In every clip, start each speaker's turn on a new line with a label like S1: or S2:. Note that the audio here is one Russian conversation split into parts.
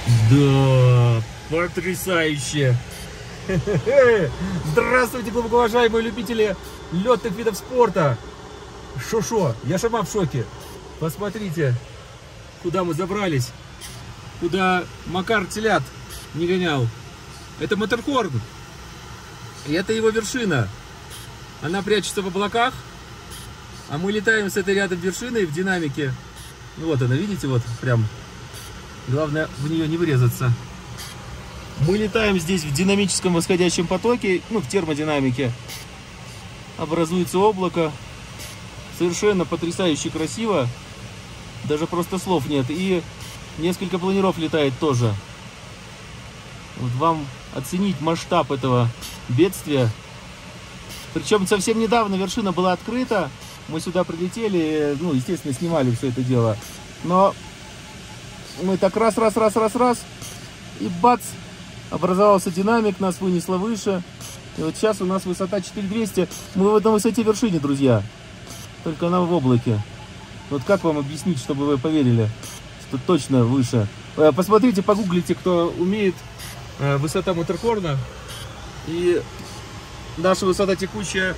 S1: Да, потрясающе! Здравствуйте, глубоко уважаемые любители летных видов спорта! Шо-шо, я сама в шоке. Посмотрите, куда мы забрались, куда Макар телят не гонял. Это Маттерхорн, и это его вершина. Она прячется в облаках, а мы летаем с этой рядом вершиной в динамике. Вот она, видите, вот прям. Главное в нее не врезаться. Мы летаем здесь в динамическом восходящем потоке, ну, в термодинамике. Образуется облако. Совершенно потрясающе красиво. Даже просто слов нет. И несколько планеров летает тоже. Вот вам оценить масштаб этого бедствия. Причем совсем недавно вершина была открыта. Мы сюда прилетели, ну, естественно, снимали все это дело. Но мы так раз, и бац, образовался динамик, нас вынесло выше. И вот сейчас у нас высота 4200. Мы на высоте вершине, друзья. Только она в облаке. Вот как вам объяснить, чтобы вы поверили, что точно выше? Посмотрите, погуглите, кто умеет, высота Маттерхорна. И наша высота текущая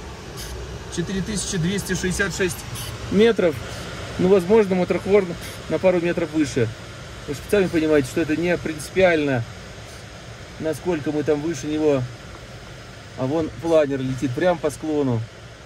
S1: 4266 метров. Ну, возможно, Маттерхорн на пару метров выше. Вы же сами понимаете, что это не принципиально, насколько мы там выше него. А вон планер летит прямо по склону.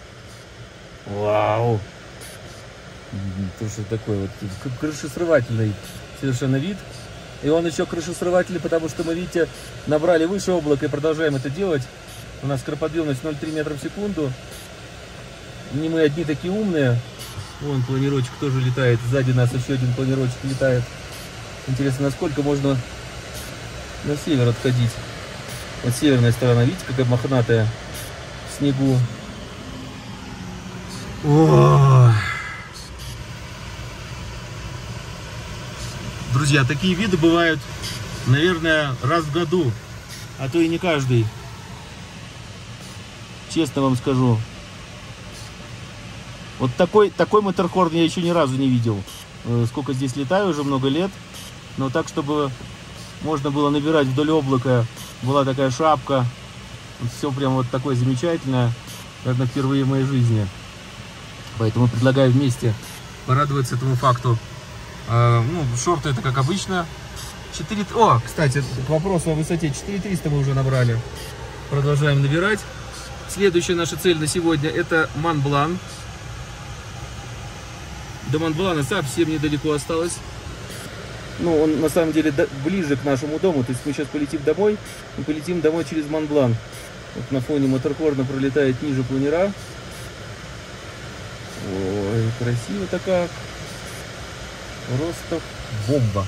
S1: Вау! То, что такое вот крышесрывательный совершенно вид. И он еще крышесрывательный, потому что мы, видите, набрали выше облака и продолжаем это делать. У нас скороподъемность 0,3 метра в секунду. Не мы одни такие умные. Вон планерочек тоже летает. Сзади нас еще один планерочек летает. Интересно, насколько можно на север отходить. Вот северная сторона, видите, какая мохнатая в снегу. О! Друзья, такие виды бывают, наверное, раз в году, а то и не каждый. Честно вам скажу. Вот такой Маттерхорн я еще ни разу не видел. Сколько здесь летаю, уже много лет. Но так, чтобы можно было набирать вдоль облака, была такая шапка. Вот все прям вот такое замечательное, наверное, впервые в моей жизни. Поэтому предлагаю вместе порадоваться этому факту. Ну, шорты это как обычно. О, кстати, к вопросу о высоте. 4300 мы уже набрали. Продолжаем набирать. Следующая наша цель на сегодня — это Монблан. До Монблана совсем недалеко осталось. Ну, он на самом деле ближе к нашему дому. То есть мы сейчас полетим домой. Мы полетим домой через Монблан. Вот на фоне Маттерхорна пролетает ниже планера. Ой, красиво-то как. Просто бомба.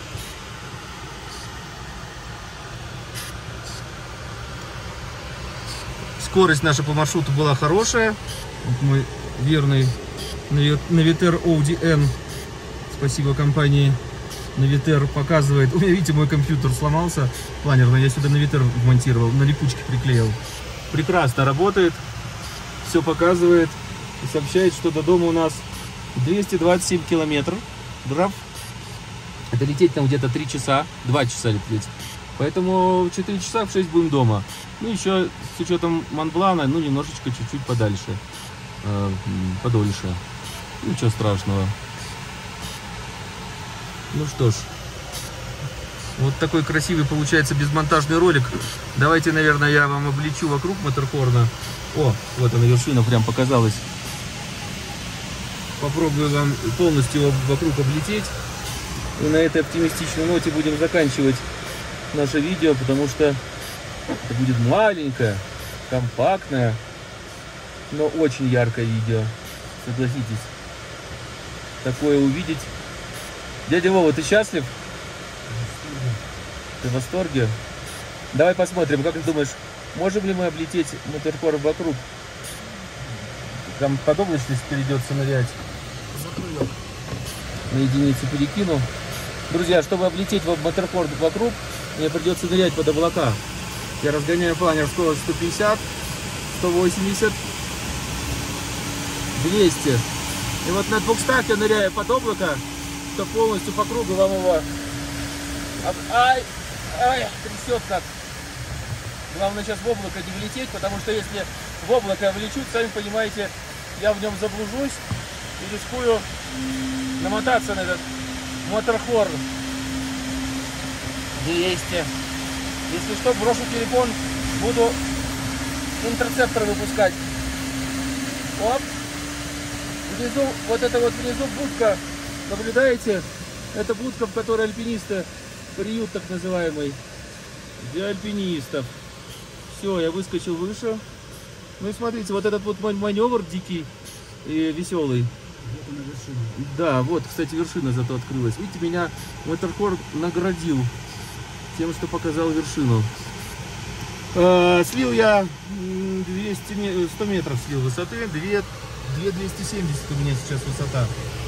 S1: Скорость наша по маршруту была хорошая. Вот мой верный Navitaire ODN. Спасибо компании Navitaire показывает. У меня, видите, мой компьютер сломался планерный. Я сюда Navitaire вмонтировал, на липучке приклеил. Прекрасно работает. Все показывает. И сообщает, что до дома у нас 227 километров. Это лететь там где-то 3 часа. 2 часа лететь. Поэтому 4 часа в 6 будем дома. Ну, еще с учетом Монблана, ну, немножечко, чуть-чуть подальше. Подольше. Ничего страшного. Ну что ж. Вот такой красивый получается безмонтажный ролик. Давайте, наверное, я вам облечу вокруг Маттерхорна. О, вот она, вершина прям показалась. Попробую вам полностью вокруг облететь. И на этой оптимистичной ноте будем заканчивать наше видео, потому что это будет маленькое, компактное, но очень яркое видео. Согласитесь. Такое увидеть. Дядя Вова, ты счастлив? Ты в восторге? Давай посмотрим, как ты думаешь, можем ли мы облететь Маттерхорн вокруг? Там под облачность придется нырять. На единицу перекину. Друзья, чтобы облететь Маттерхорн вокруг, мне придется нырять под облака. Я разгоняю планер, скорость 150, 180, 200. И вот на 200 я ныряю под облако, что полностью по кругу вам его Ай, ай, трясет как. Главное сейчас в облако не влететь, потому что если в облако влечу, сами понимаете, я в нем заблужусь и рискую намотаться на этот моторхорн 200. Если что, брошу телефон, буду интерцептор выпускать. Оп. Внизу, вот это вот внизу будка, наблюдаете? Это будка, в которой альпинисты, приют так называемый, для альпинистов. Все, я выскочил выше. Ну и смотрите, вот этот вот маневр дикий и веселый. Да, вот, кстати, вершина зато открылась. Видите, меня моторхорн наградил тем, что показал вершину. Слил я 100 метров слил высоты, 2270 у меня сейчас высота.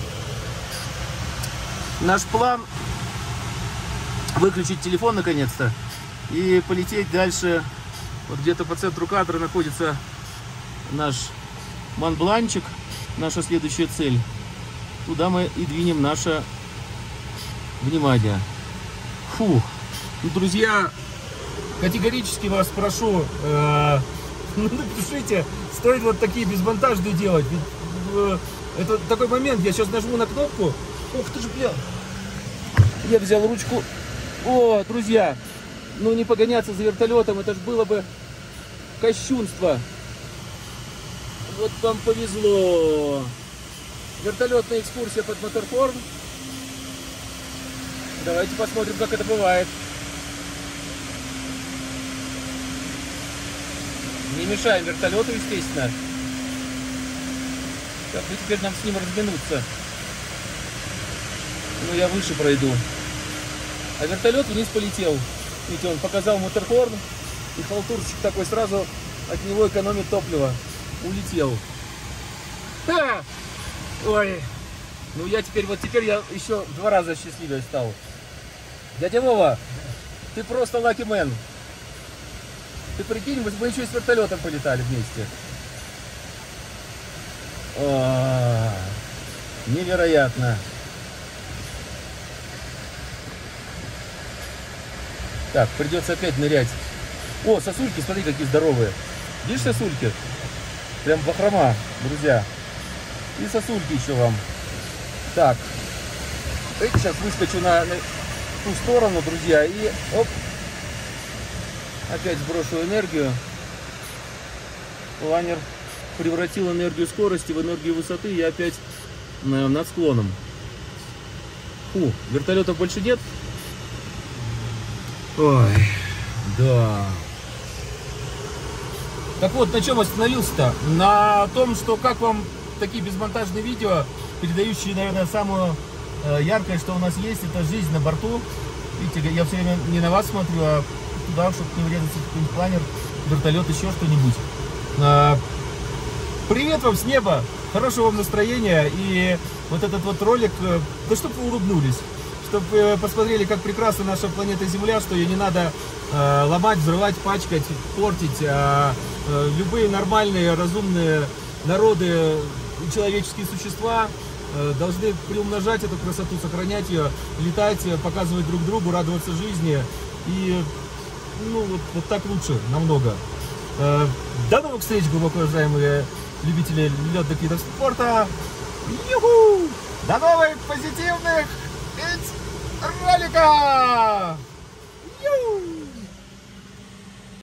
S1: Наш план выключить телефон наконец-то и полететь дальше. Вот где-то по центру кадра находится наш Монбланчик, наша следующая цель. Туда мы и двинем наше внимание. Фух. Ну, друзья, категорически вас прошу, напишите, стоит вот такие безмонтажные делать. Ведь, это такой момент, я сейчас нажму на кнопку. Ух ты ж, бля. Я взял ручку. О, друзья, ну не погоняться за вертолетом, это ж было бы кощунство. Вот вам повезло. Вертолетная экскурсия под моторхорн. Давайте посмотрим, как это бывает. Не мешаем вертолету, естественно. Так, ну теперь нам с ним разминуться. Ну, я выше пройду. А вертолет вниз полетел. Видите, он показал моторхорн. И халтурщик такой сразу от него экономит топливо. Улетел. Ха! Ой. Ну, я теперь, вот теперь я еще в 2 раза счастливее стал. Дядя Вова, ты просто lucky man. Ты прикинь, мы еще и с вертолетом полетали вместе. О, невероятно. Так, придется опять нырять. О, сосульки, смотри, какие здоровые. Видишь сосульки? Прям бахрома, друзья. И сосульки еще вам. Так. Сейчас выскочу на ту сторону, друзья. И оп. Опять сброшу энергию. Планер превратил энергию скорости в энергию высоты. Я опять над склоном. Фу, вертолетов больше нет. Ой, да. Так вот, на чем остановился-то? На том, что как вам такие безмонтажные видео, передающие, наверное, самое яркое, что у нас есть, это жизнь на борту. Видите, я все время не на вас смотрю, а туда, чтобы не врезаться в какой-нибудь планер, вертолет, еще что-нибудь. Привет вам с неба, хорошего вам настроения, и вот этот вот ролик, да чтобы вы улыбнулись, чтобы посмотрели, как прекрасна наша планета Земля, что ее не надо ломать, взрывать, пачкать, портить. Любые нормальные, разумные народы, человеческие существа должны приумножать эту красоту, сохранять ее, летать, показывать друг другу, радоваться жизни. И ну, вот так лучше, намного. До новых встреч, глубоко уважаемые любители летных видов спорта. Юху! До новых позитивных роликов!